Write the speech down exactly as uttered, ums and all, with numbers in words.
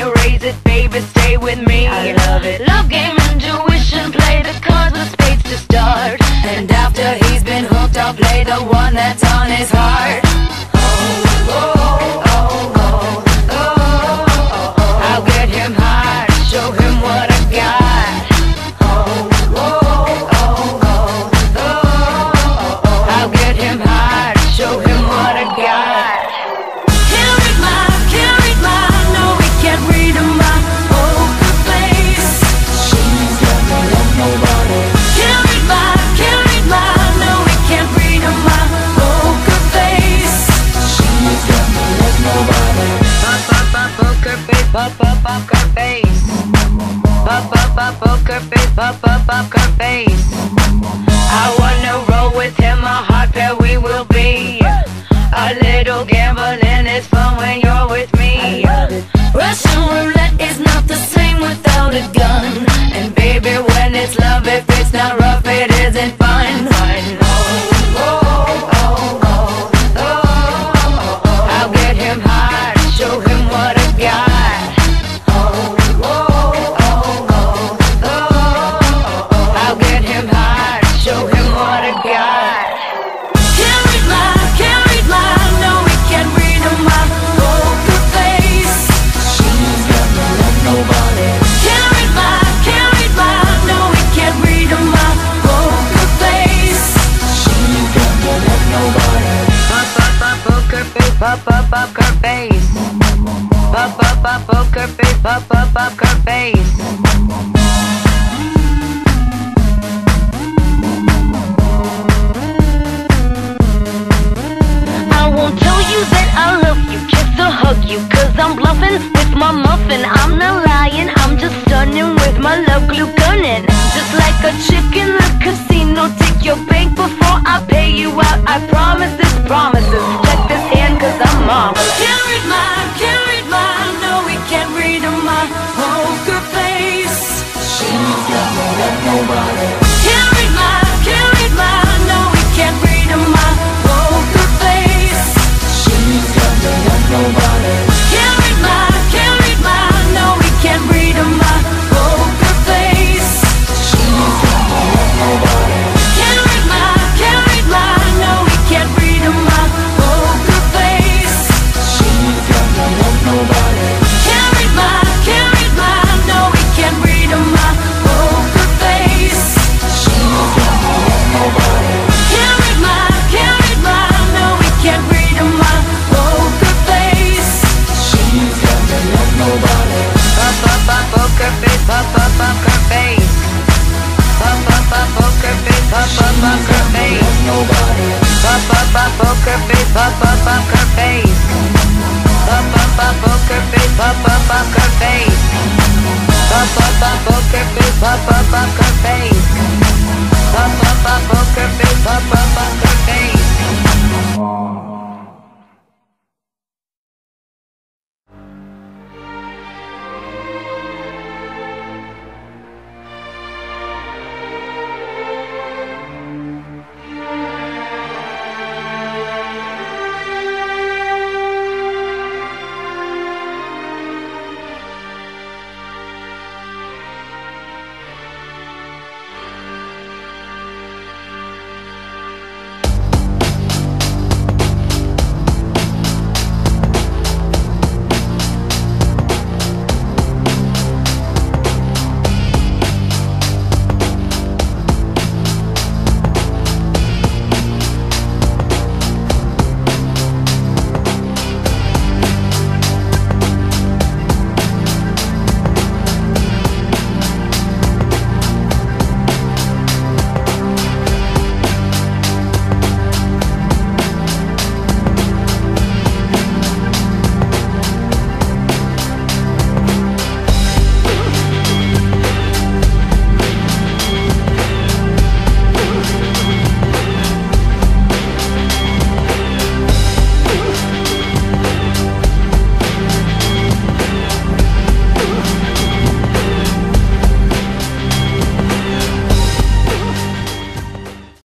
wanna raise it, baby, stay with me. I love it. Love game, intuition, play the cards with spades to start. And after he's been hooked, I'll play the one that's on his heart. Oh, oh, oh, oh, oh, oh, oh. I'll get him high, show him what I got. Oh, oh, oh, oh, oh, oh, oh. I'll get him high, show him what I got. Can't read my, can't read my, no, we can't read my poker face. She's got me like nobody. Can't read my, can't read my, no, we can't read my poker face. She's got me like nobody. Pop, pop, pop, poker face, pop, pop, poker face. Pop, pop, pop, poker face, pop, pop, poker face. I wanna roll with him, a hot pair we will be. A little gambling is fun when you're with me. Russian roulette is not the same without a gun. And baby, when it's love, if it's not rough, it isn't fun. Oh, oh, oh, oh, oh, oh, oh. I'll get him high, show him what I got. Oh, oh, oh, oh, oh, oh, oh. I'll get him high, show him what I got. Can't read my, can't read my, no, we can't read my poker face. She's got me like nobody. Can't read my, can't read my, no, we can't read my poker face. She's got me like nobody. Pop, pop, pop, poker face, pop, pop, poker face. Pop, pop, pop, poker face, pop, pop, poker face. I won't tell you that I love you, kiss or hug you, cause I'm bluffing with my muffin. I'm not lying, I'm just stunning with my love glue gunning. Just like a chick in the casino, take your bank before I pay you out. I promise this promises, check this hand cause I'm marvelous. Can't read my, can't read my, no, we can't read my poker face. She's got me like nobody. Can't read my, can't read my, no, we can't read my poker face. She's got me like nobody. Can't read my, can't read my, no, we can't read my poker face. She's got me like nobody. Can't read my, can't read my, no, we can't read my poker face. She's got me like nobody. Can't read my, can't read my, no, we can't read my poker face. She's got me like nobody. Can't read my, can't read my, no, we can't read my poker face. She's got me like nobody. Pop, pop, pop, poker face, pop, pop, poker face. Pop, pop, pop, poker face, pop, pop, poker face. Nobody. Pop, pop, pop, poker face, pop, pop, poker face. Pop, pop, pop, poker face, pop, pop, poker face. Pop, pop, pop, poker face, pop, pop, poker face. Pop, pop, pop, poker face, pop, pop, poker face.